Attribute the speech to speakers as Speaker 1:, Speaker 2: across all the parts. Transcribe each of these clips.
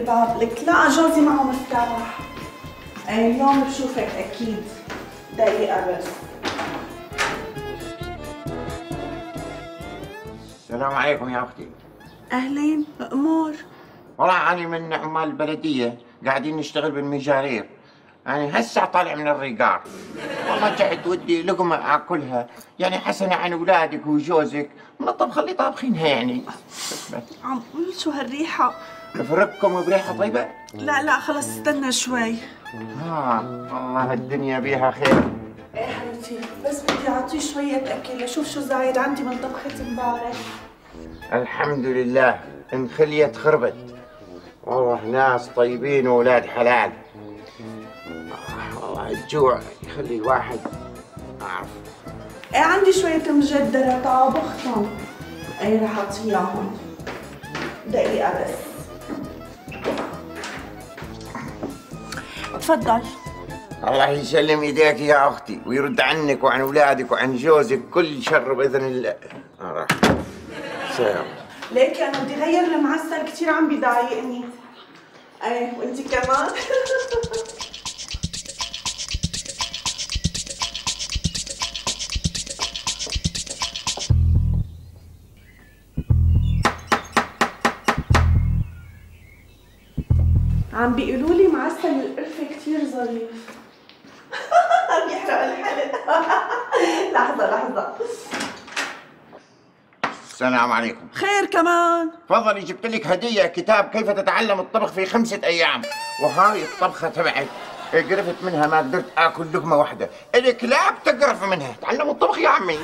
Speaker 1: الباب، قلت لا جوزي معه مفتاح. اليوم بشوفك اكيد. دقيقة بس.
Speaker 2: السلام عليكم يا اختي.
Speaker 1: اهلين، امور؟
Speaker 2: والله أنا من عمال البلدية قاعدين نشتغل بالمجارير. يعني هسه طالع من الريقار. والله جعت ودي لقمة آكلها، يعني حسنة عن أولادك وجوزك، من الطبخة اللي طابخينها يعني.
Speaker 1: عم شو هالريحة؟
Speaker 2: بفرقكم بريحة طيبة؟
Speaker 1: لا خلص استنى شوي.
Speaker 2: والله الدنيا بيها خير.
Speaker 1: ايه حبيبتي، بس بدي اعطيه شوية اكل لشوف شو زايد عندي من طبخة امبارح.
Speaker 2: الحمد لله انخليت خربت. والله ناس طيبين وولاد حلال. والله الجوع يخلي الواحد أعرف.
Speaker 1: ايه عندي شوية مجدرة طابختهم. ايه رح اعطيهم. دقيقة بس. تفضل.
Speaker 2: الله يسلم ايديك يا اختي ويرد عنك وعن اولادك وعن جوزك كل شر باذن الله. سلام.
Speaker 1: ليك انا بدي اغير المعسل كثير عم بيضايقني. ايه وانت كمان. عم بيقولوا لي معسل القرفة كثير ظريف. عم يحرق الحلق. لحظة.
Speaker 2: السلام عليكم.
Speaker 1: خير كمان.
Speaker 2: تفضلي جبت لك هدية، كتاب كيف تتعلم الطبخ في 5 أيام، وهاي الطبخة تبعك. قرفت منها ما قدرت آكل لقمة واحدة، الكلاب تقرف منها، تعلموا الطبخ يا عمي.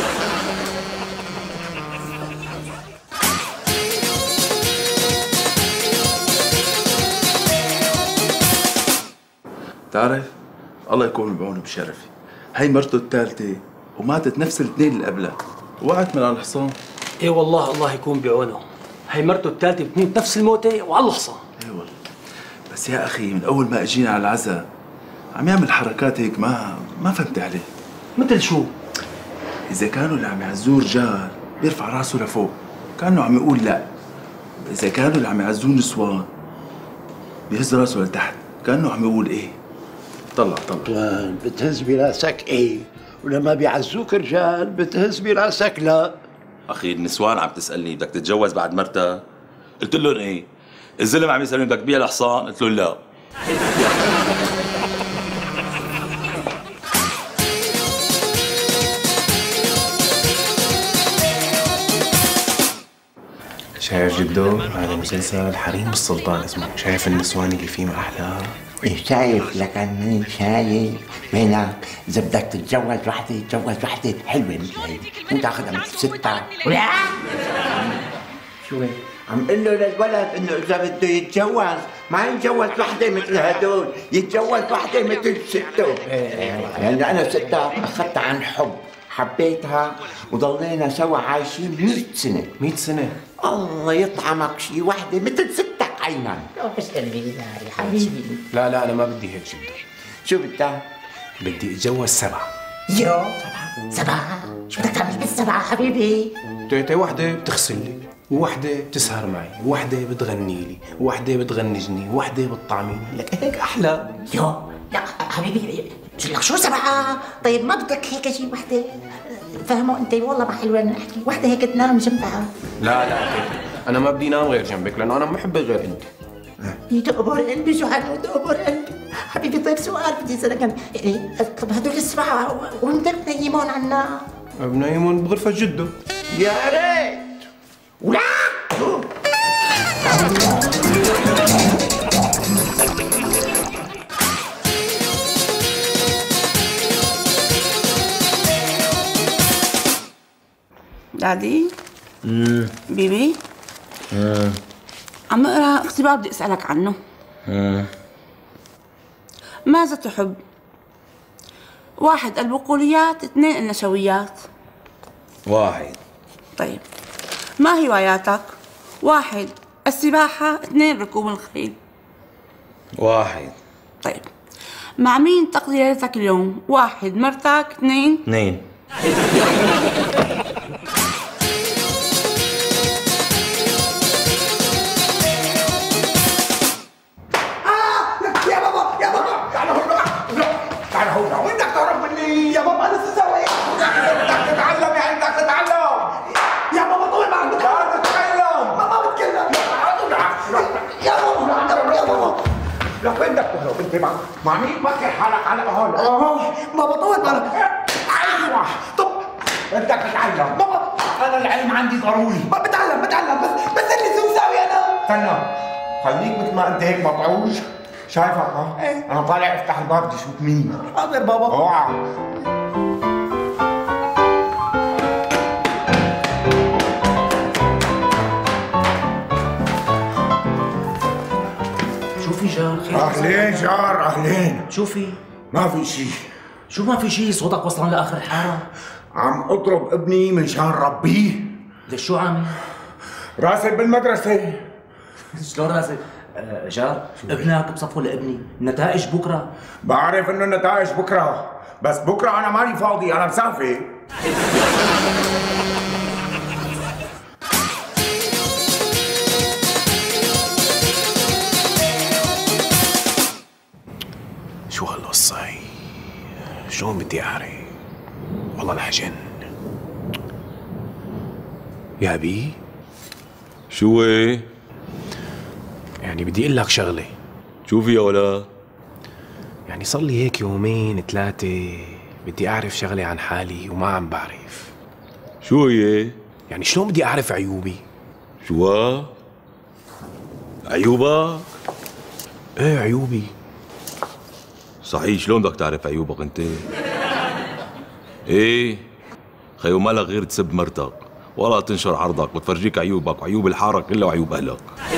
Speaker 3: تعرف الله يكون بعونه بشرفي، هي مرته الثالثة وماتت نفس الاثنين اللي قبلها، وقعت من على الحصان.
Speaker 4: ايه والله الله يكون بعونه، هي مرته الثالثة بتموت نفس الموتة وعلى الحصان.
Speaker 3: ايه والله، بس يا اخي من اول ما اجينا على العزاء عم يعمل حركات هيك ما فهمت عليه.
Speaker 4: مثل شو؟
Speaker 3: اذا كانوا اللي عم يعزوه رجال بيرفع راسه لفوق كانه عم يقول لا، واذا كانوا اللي عم يعزوه نسوان بيهز راسه لتحت كانه عم يقول ايه. طلع
Speaker 5: بتهز براسك ايه، ولما بيعزوك رجال بتهز براسك لا.
Speaker 6: اخي النسوان عم تسالني بدك تتجوز بعد مرتك؟ قلت لهم ايه؟ الزلم عم يسالني بدك تبيع الحصان؟ قلت له لا.
Speaker 7: شايف جدو؟ هذا مسلسل حريم السلطان اسمه، شايف النسوان اللي فيه ما أحلاها؟
Speaker 5: شايف لكن شايف هناك اذا بدك تتجوز وحده تتجوز وحده حلوه مثل هي، مو تاخذها مثل ستة. لا شو هيك؟ عم قل له للولد انه اذا بده يتجوز ما يتجوز وحده مثل هدول، يتجوز وحده مثل سته. يعني انا ستة اخذتها عن حب، حبيتها وضلينا سوا عايشين 100 سنه.
Speaker 7: 100 سنة؟
Speaker 5: الله يطعمك شي وحده مثل ستك عينا.
Speaker 8: بس قلبي يا حبيبي.
Speaker 7: لا أنا ما بدي هيك جدو.
Speaker 5: شو بدك؟
Speaker 7: بدي أتجوز 7.
Speaker 8: يو 7 شو بدك تعمل بال7 حبيبي؟
Speaker 7: تيتي وحدة بتغسل لي، ووحدة بتسهر معي، ووحدة بتغني لي، ووحدة بتغنجني، ووحدة بتطعميني، لك هيك أحلى.
Speaker 8: يو لا حبيبي لك شو 7؟ طيب ما بدك هيك شي وحدة فهموا انت والله ما حلوة نحكي، وحدة هيك تنام جنبها.
Speaker 7: لا تيتي أنا ما بدي نام غير جنبك لأنه أنا ما بحبك غير أنت.
Speaker 8: تقبر قلبي شو حلو تقبر قلبي حبيبي. طيب سؤال بدي اسالك يعني طب هدول السبعه وين بدك تنيمون عنا؟
Speaker 7: بنيمون بغرفة جده.
Speaker 5: يا ريت. ولا
Speaker 1: دادي. بيبي. عم اقرا اختبار بدي اسالك عنه. ماذا تحب؟ 1 البقوليات، 2 النشويات.
Speaker 6: 1.
Speaker 1: طيب ما هواياتك؟ 1 السباحة، 2 ركوب الخيل.
Speaker 6: 1.
Speaker 1: طيب مع مين تقضي ليلتك اليوم؟ 1 مرتك، 2
Speaker 2: لك وين بدك تهرب انت مع مين تفكر حالك على هون؟
Speaker 8: بابا طول بالك.
Speaker 2: ايوه طب بدك تتعلم بابا، انا العلم عندي ضروري.
Speaker 8: بتعلم بس اللي شو مساوي انا؟
Speaker 2: استنى خليك مثل ما انت هيك مطعوج. شايفك ها؟ انا طالع افتح الباب بدي اشوف مين.
Speaker 8: حاضر بابا.
Speaker 2: اوعى.
Speaker 4: شوفي جار خير.
Speaker 2: اهلين جار اهلين.
Speaker 4: شوفي
Speaker 2: ما في شيء.
Speaker 4: شو ما في شيء؟ صوتك وصلان لاخر الحاره.
Speaker 2: عم اضرب ابني من شان ربيه.
Speaker 4: ليش شو عامل؟
Speaker 2: راسب بالمدرسة.
Speaker 4: شلون راسل؟ جار ابنك بصفه لابني، النتائج بكره.
Speaker 2: بعرف انه النتائج بكره، بس بكره انا ماني فاضي، انا مسافر.
Speaker 7: شو هالقصة هي؟ شلون بدي اعرف؟ والله الحجن. يا بي
Speaker 6: شو هي؟
Speaker 7: يعني بدي اقول لك شغلة.
Speaker 6: شوفي يا ولا.
Speaker 7: يعني صار لي هيك يومين ثلاثة بدي اعرف شغلة عن حالي وما عم بعرف.
Speaker 6: شو هي؟
Speaker 7: يعني شلون بدي اعرف عيوبي؟
Speaker 6: شو؟ عيوبك؟
Speaker 7: ايه عيوبي.
Speaker 6: صحيح شلون بدك تعرف عيوبك انت؟ ايه خيو ما لك غير تسب مرتك ولا تنشر عرضك وتفرجيك عيوبك وعيوب الحاره كلها وعيوب اهلك.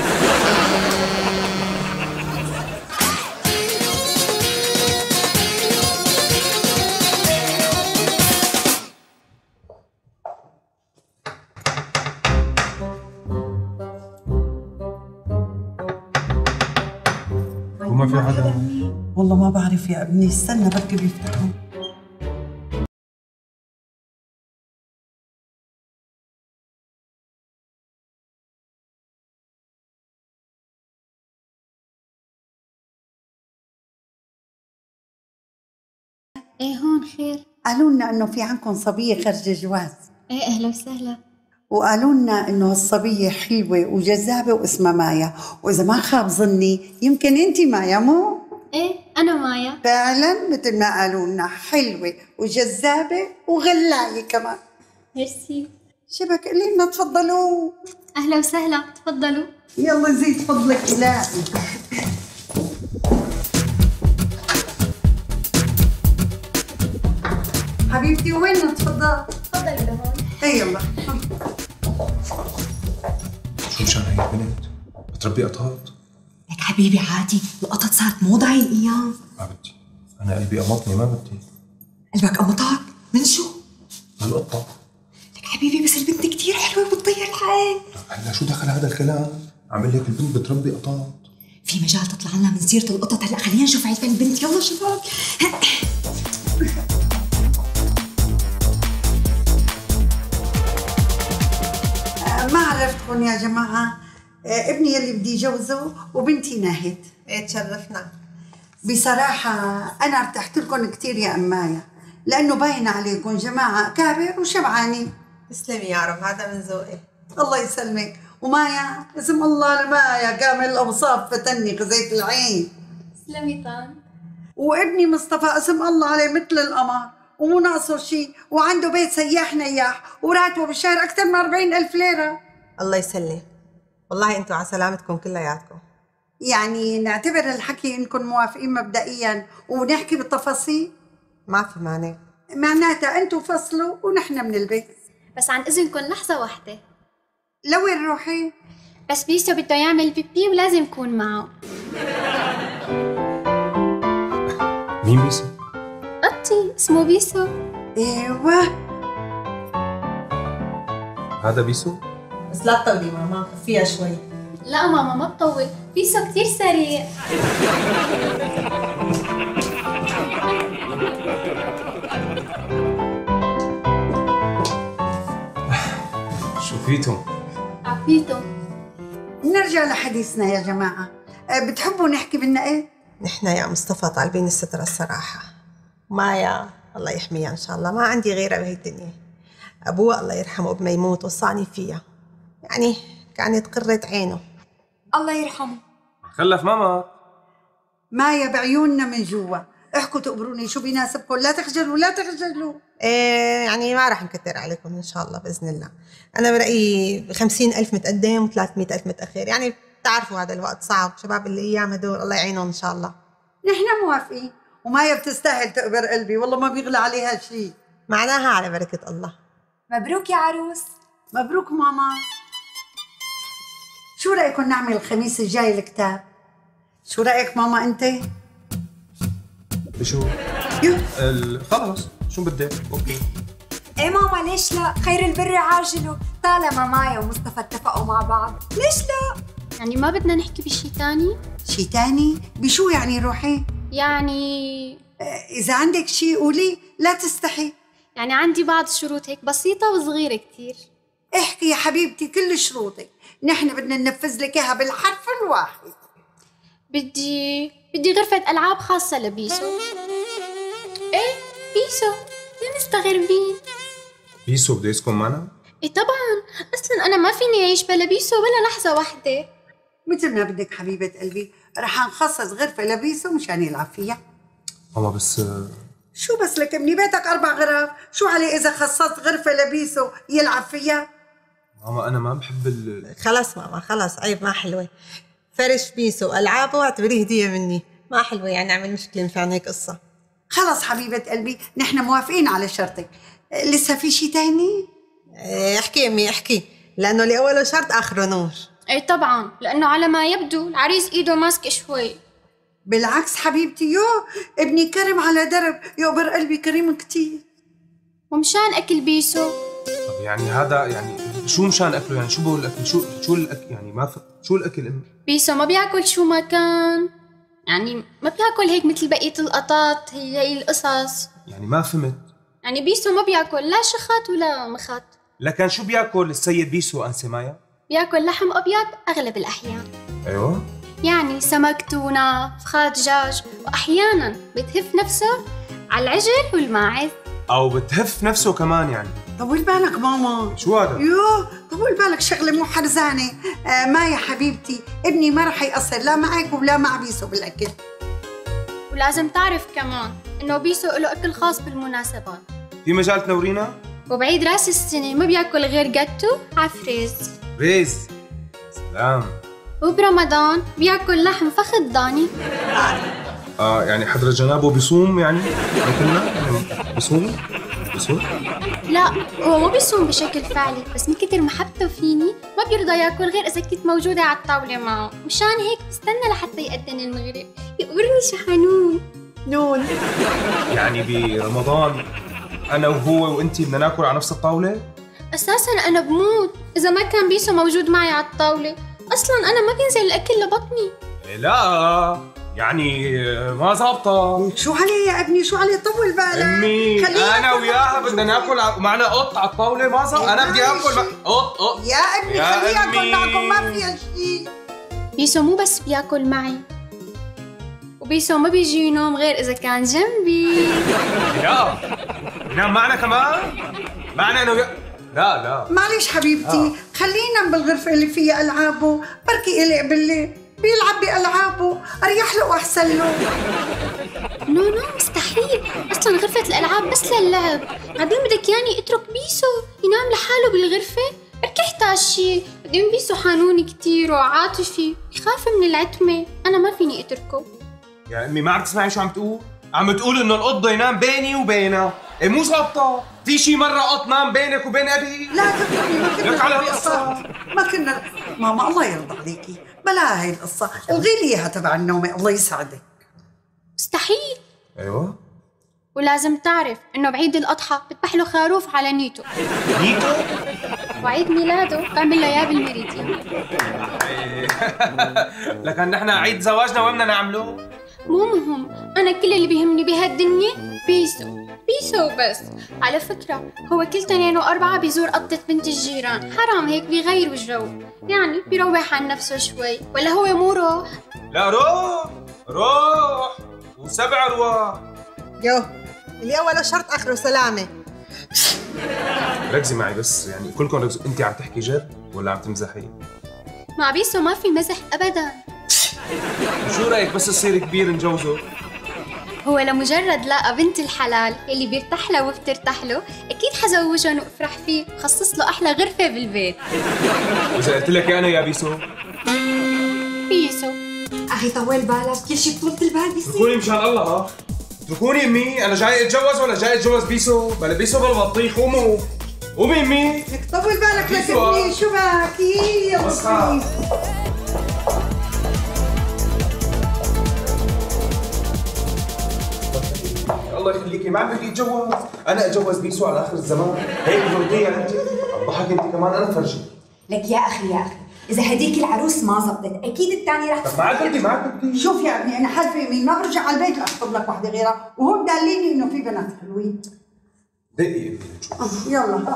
Speaker 7: وما في حدا.
Speaker 1: والله ما بعرف يا ابني، استنى بركي بيفتحوا.
Speaker 9: ايه هون خير.
Speaker 1: قالوا لنا انه في عندكم صبيه خرج جواز.
Speaker 9: ايه اهلا وسهلا.
Speaker 1: وقالوا لنا انه الصبيه حلوه وجذابه واسمها مايا، واذا ما خاب ظني يمكن انت مايا مو؟
Speaker 9: ايه انا مايا.
Speaker 1: فعلا مثل ما قالوا لنا، حلوه وجذابه وغلايه كمان.
Speaker 9: ميرسي.
Speaker 1: شبك قولي لنا تفضلوا.
Speaker 9: اهلا وسهلا تفضلوا.
Speaker 1: يلا زيد فضلك الهي. حبيبتي وين تفضل؟
Speaker 9: تفضلي لهون.
Speaker 1: اي يلا.
Speaker 7: شو مشان هي البنت؟ بتربي قطط؟
Speaker 8: لك حبيبي عادي، القطط صارت موضة هاي الايام.
Speaker 7: ما بدي، انا قلبي قمطني ما بدي.
Speaker 8: قلبك قمطك؟ من شو؟
Speaker 7: هالقطة.
Speaker 8: لك حبيبي بس البنت كتير حلوة وبتطير العين.
Speaker 7: هلا شو دخل هذا الكلام؟ عامل لك البنت بتربي قطط.
Speaker 8: في مجال تطلع لنا من سيرة القطط، هلا خلينا نشوف عيلة البنت، يلا شباب.
Speaker 1: ما عرفتكم يا جماعة، ابني يلي بدي جوزه وبنتي ناهد.
Speaker 10: تشرفنا.
Speaker 1: بصراحة أنا ارتحت لكم كثير يا أمايا، لأنه باين عليكم جماعة كابر وشبعانين.
Speaker 10: تسلمي يا رب، هذا من ذوقك.
Speaker 1: الله يسلمك. ومايا اسم الله لمايا كامل الأوصاف، فتني خزيت العين.
Speaker 9: تسلمي طن.
Speaker 1: وابني مصطفى اسم الله عليه مثل القمر ومو ناقصه شيء، وعنده بيت سياح نياح وراتبه بالشهر أكثر من 40,000 ليرة.
Speaker 10: الله يسلم. والله انتوا على سلامتكم كلياتكم.
Speaker 1: يعني نعتبر الحكي انكم موافقين مبدئيا ونحكي بالتفاصيل؟
Speaker 10: ما في مانع.
Speaker 1: معناتها انتوا فصلوا ونحن من البيت.
Speaker 9: بس عن اذنكم لحظه واحده.
Speaker 1: لوين روحي؟
Speaker 9: بس بيسو بده يعمل بيبي ولازم يكون معه.
Speaker 7: مين بيسو؟
Speaker 9: قطي اسمه بيسو.
Speaker 1: ايوه
Speaker 7: هذا بيسو؟
Speaker 10: بس لا تطولي ماما، خفيها شوي.
Speaker 9: لا ماما ما بطول، بيسو كتير سريع.
Speaker 7: شو فيتم؟
Speaker 9: عفيتو.
Speaker 1: نرجع لحديثنا يا جماعة، بتحبوا نحكي بالنقل؟
Speaker 10: نحن يا مصطفى طالبين الستر الصراحة. مايا الله يحميها إن شاء الله، ما عندي غيرها بهي الدنيا. أبوها الله يرحمه قبل ما يموت وصاني فيها، يعني كانت قرة عينه.
Speaker 9: الله يرحمه.
Speaker 7: خلف ماما.
Speaker 1: مايا بعيوننا من جوا، احكوا تقبروني شو بيناسبكم، لا تخجلوا لا تخجلوا.
Speaker 10: يعني ما راح نكتر عليكم إن شاء الله بإذن الله. أنا برأيي 50,000 متقدم و300,000 متأخر، يعني بتعرفوا هذا الوقت صعب، شباب الأيام هدول الله يعينهم إن شاء الله.
Speaker 1: نحن موافقين، ومايا بتستاهل تقبر قلبي، والله ما بيغلى عليها شيء.
Speaker 10: معناها على بركة الله.
Speaker 11: مبروك يا عروس.
Speaker 1: مبروك ماما. شو رأيكم نعمل الخميس الجاي الكتاب؟ شو رأيك ماما أنت؟
Speaker 7: شو؟ خلص شو بدك؟ اوكي.
Speaker 11: ايه ماما ليش لا؟ خير البر عاجله، طالما مايا ومصطفى اتفقوا مع بعض، ليش لا؟
Speaker 9: يعني ما بدنا نحكي بشي تاني؟
Speaker 1: شي تاني؟ بشو يعني روحي؟
Speaker 9: يعني
Speaker 1: إذا عندك شي قولي، لا تستحي.
Speaker 9: يعني عندي بعض الشروط هيك بسيطة وصغيرة كتير.
Speaker 1: احكي يا حبيبتي كل شروطك، نحن بدنا ننفذ لك اياها بالحرف الواحد.
Speaker 9: بدي غرفة ألعاب خاصة لبيسو. ايه بيسو، ليه مستغربين؟
Speaker 7: بيسو بده يسكن معنا؟
Speaker 9: ايه طبعا، اصلا انا ما فيني اعيش بلا بيسو ولا لحظة واحدة.
Speaker 1: مثل ما بدك حبيبة قلبي، رح نخصص غرفة لبيسو مشان يلعب فيها.
Speaker 7: ماما بس
Speaker 1: شو بس لك ابني، بيتك 4 غرف، شو عليه إذا خصصت غرفة لبيسو يلعب فيها؟
Speaker 7: ماما أنا ما بحب
Speaker 10: خلص ماما خلص، عيب، ما حلوة. فرش بيسو ألعابه واعتبريه هدية مني، ما حلوة يعني نعمل مشكلة مشان هيك قصة.
Speaker 1: خلص حبيبة قلبي، نحن موافقين على شرطك. لسه في شي تاني؟
Speaker 10: احكي أمي احكي، لأنه اللي أوله شرط آخره نور.
Speaker 9: ايه طبعا، لأنه على ما يبدو العريس إيده ماسك شوي.
Speaker 1: بالعكس حبيبتي، ابني كرم على درب، يقبر قلبي كريم كتير.
Speaker 9: ومشان أكل بيسو.
Speaker 7: طب يعني هذا يعني شو مشان أكله؟ يعني شو بقول الأكل؟ شو الأكل يعني؟ ما شو الأكل أمي؟
Speaker 9: بيسو ما بياكل شو ما كان، يعني ما بياكل هيك مثل بقية القطط، هي القصص.
Speaker 7: يعني ما فهمت.
Speaker 9: يعني بيسو ما بياكل لا شخات ولا مخات.
Speaker 7: لكن شو بياكل السيد بيسو أنسة مايا؟
Speaker 9: بياكل لحم أبيض أغلب الأحيان.
Speaker 7: أيوه.
Speaker 9: يعني سمك، تونة، فخاد دجاج، وأحيانا بتهف نفسه على العجل والماعز.
Speaker 7: أو بتهف نفسه كمان يعني.
Speaker 1: طول بالك ماما.
Speaker 7: شو هذا؟
Speaker 1: طول بالك، شغلة مو حرزانة. ما يا حبيبتي، ابني ما رح يقصر لا معك ولا مع بيسو بالأكل.
Speaker 9: ولازم تعرف كمان إنه بيسو له أكل خاص بالمناسبات.
Speaker 7: في مجال تنورينا؟
Speaker 9: وبعيد راس السنة ما بياكل غير جاتو عفريز.
Speaker 7: ريز. سلام.
Speaker 9: وبرمضان بياكل لحم فخذ ضاني.
Speaker 7: يعني حضرة جنابه بيصوم يعني؟ مثلنا؟ بيصوم؟
Speaker 9: لا، هو ما بيصوم بشكل فعلي، بس من كتر محبته فيني ما بيرضى ياكل غير إذا كنت موجودة على الطاولة معه، مشان هيك بستنى لحتى يأذن المغرب، يقبرني شي حنون.
Speaker 10: نون.
Speaker 7: يعني برمضان أنا وهو وأنتي بدنا ناكل على نفس الطاولة؟
Speaker 9: أساساً أنا بموت إذا ما كان بيسو موجود معي على الطاولة، أصلاً أنا ما بينزل الأكل لبطني.
Speaker 7: لا يعني ما ظابطة.
Speaker 1: شو عليه يا ابني، شو عليه؟ طول بالك
Speaker 7: أمي، أنا وياها بدنا ناكل معنا قط على الطاولة، ما ظابط. أنا بدي آكل قط.
Speaker 1: يا ابني خليه ياكل معكم، ما فيها شيء.
Speaker 9: بيسو مو بس بياكل معي، وبيسو ما بيجي ينوم غير إذا كان جنبي.
Speaker 7: لا ينام معنا كمان؟ معنا أنا وياه؟ لا
Speaker 1: معلش حبيبتي، خلينا بالغرفة اللي فيها ألعابه، بركي قلق بالليل بيلعب بألعابه، أريح له وأحسن له.
Speaker 9: نو مستحيل، أصلاً غرفة الألعاب بس للعب، بعدين بدك يعني اترك بيسو ينام لحاله بالغرفة؟ بركي احتاج شي، بعدين بيسو حنون كتير وعاطفي، يخاف من العتمة، أنا ما فيني اتركه.
Speaker 7: يا أمي ما عم تسمعي شو عم تقول؟ عم تقول إنه القط بده ينام بيني وبينها، إيه مو ظابطة. في شي مرة قط نام بينك وبين أبي؟
Speaker 1: لا تفهمي، ما كنا
Speaker 7: لك على هالقصة.
Speaker 1: ما كنا. ماما الله يرضى عليكي، بلا هاي القصة، الغي لي اياها تبع النومة، الله يسعدك.
Speaker 9: مستحيل.
Speaker 7: ايوه.
Speaker 9: ولازم تعرف انه بعيد الاضحى بذبح له خروف على نيتو. وعيد ميلاده بعمل له اياه بالميريديان.
Speaker 7: لكن نحن عيد زواجنا وين بدنا نعمله؟
Speaker 9: مو مهم، انا كل اللي بيهمني بهالدنيا بيسو بس. على فكرة هو كل 2 و4 بيزور قطة بنت الجيران، حرام هيك بيغيروا الجو، يعني بيروح عن نفسه شوي، ولا هو مو روح؟
Speaker 7: لا روح و7 أرواح.
Speaker 10: اللي أوله شرط آخره سلامة.
Speaker 7: ركزي معي بس، يعني كلكم ركزوا. أنت عم تحكي جد ولا عم تمزحي؟
Speaker 9: مع بيسو ما في مزح أبداً.
Speaker 7: شو رايك بس تصير كبير نجوزه؟
Speaker 9: هو لمجرد لاقى بنت الحلال اللي بيرتاح له وبترتاح له، اكيد حزوجهم وافرح فيه وخصص له احلى غرفه بالبيت.
Speaker 7: واذا قلت لك انا يا بيسو؟
Speaker 9: بيسو
Speaker 11: اخي طول بالك، كل شيء بطولة البال بيصير.
Speaker 7: اتركوني مشان الله ها، اتركوني امي، انا جاي اتجوز ولا جاي اتجوز بيسو؟ بلا بيسو بلا بطيخ. قوموا قومي امي.
Speaker 1: لك طول بالك لك ابني، شو بك؟ يلا صغير.
Speaker 7: الله يخليكي، ما بدي اتجوز، انا اتجوز بيسو على اخر الزمان، هيك مرضية انت؟ اضحك انت كمان، انا فرجي.
Speaker 11: لك يا اخي يا اخي، اذا هديك العروس ما زبطت اكيد الثاني رح
Speaker 7: طب معك بدي معك بدي.
Speaker 1: شوف يا ابني، انا حلفه يمين ما برجع على البيت لاخطب لك وحده غيرها، وهم داليني انه في بنات حلوين.
Speaker 7: دقي ابني نشوف.
Speaker 1: يلا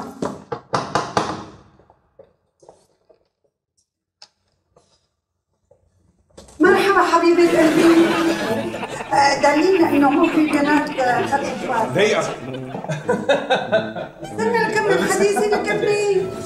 Speaker 1: مرحبا حبيبة قلبي. دليلنا انه هو في بنات خلف الفؤاد.
Speaker 7: ضيقة.
Speaker 1: استنى نكمل حديثي لك ابني.